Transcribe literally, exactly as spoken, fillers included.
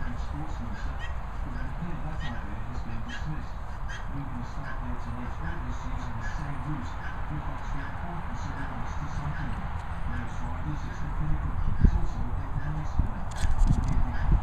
and sportsmanship, but it appeared that idea has been dismissed. Moving a start there to late August using the same route reflects the importance of Augusta cycling. For most riders it's the pinnacle, it's also a big milestone. Many have been